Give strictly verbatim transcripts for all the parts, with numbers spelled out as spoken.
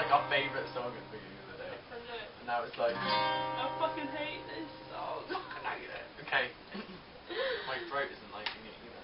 like our favourite song at the beginning of the day. And now it's like... I fucking hate this song. I hate it. Okay. My throat isn't liking it either.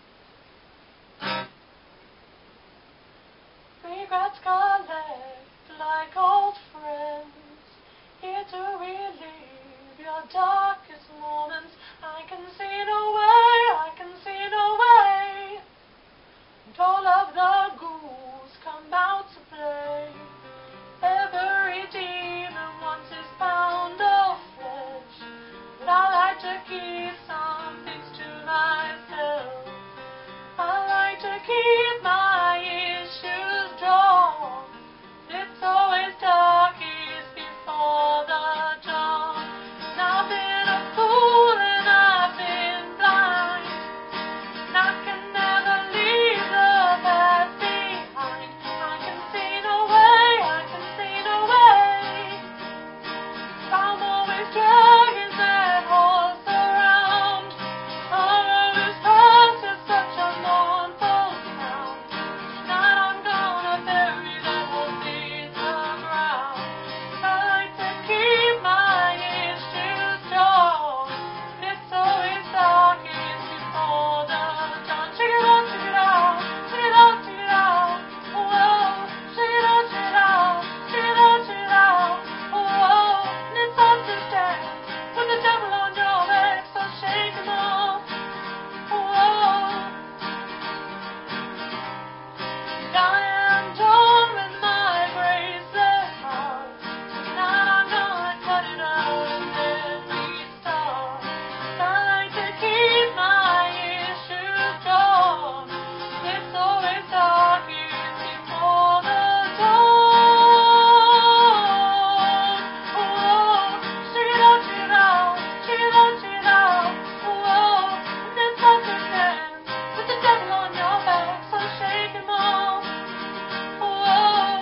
Regrets collect like old friends, here to relieve your darkest moments. I can see no way, I can see no way. And all of the ghouls come out to play. Every demon wants his pound of flesh, but I like to keep some things to myself. I like to keep my issues drawn. It's always darkest before the dawn. And I've been a fool and I've been blind, and I can never leave the past behind. I can see no way, I can see no way. I'm always dragging that horse around. Sorrow is past is such a mournful sound. Tonight I'm gonna bury that horse in the ground. I like to keep my issues strong. It's always darkest before the dawn. Check it out, check it out, check it out, check it out. Whoa, check it out, check it out, check it out, check it out. Whoa, and it's hard to stand with the devil on your back, so shake him off. Whoa, and I am done with my bracelet heart. Tonight I'm gonna cut it out and then restart. I like to keep my issues drawn. It's always darkest before the dawn. Whoa, shake it out, shake it out, shake it out, shake it out. Whoa, and it's hard to dance with the devil on your back, so shake him off. Whoa,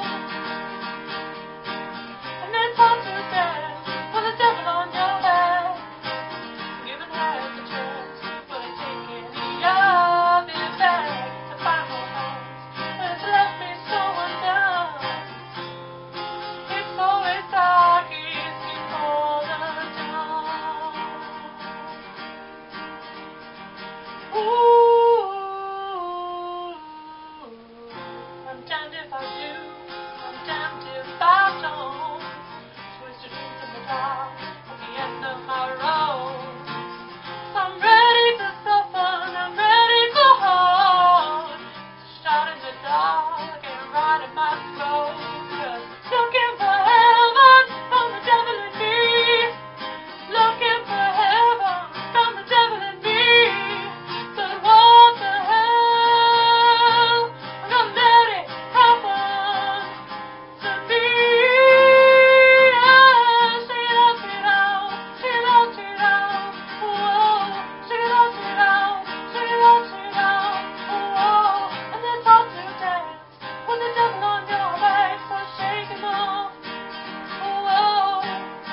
and it's hard to dance with the devil on your back. Giving half a chance, but I take any of it back to find more hands. It's left me so undone. It's always darkest before the dawn. Ooh, I'm damned if I do, I'm damned if I don't. Twisted truth in the dark at the end of my road. I'm ready to suffer and I'm ready for hard. Shot in the dark and right in my throat. Just looking for heaven from the devil in me. Looking for heaven from the devil in me. But what the hell? I'm gonna let it happen to me. Yeah, shake it out, shake it out, shake it out, shake it out. Whoa, shake it out, shake it out, shake it out, shake it out. Whoa, and it's hard to dance with the devil on your back, so shake him off. Whoa,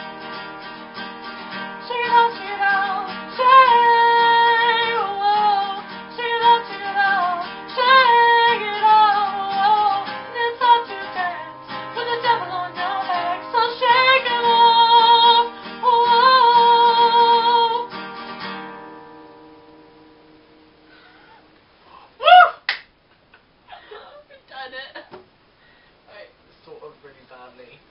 shake it out, shake it out, shake. Whoa, shake it out, shake it out, shake it out. Whoa, and it's hard to dance with the devil on your back, so shake him off. Whoa. Woo! We've done it. Sort of really badly.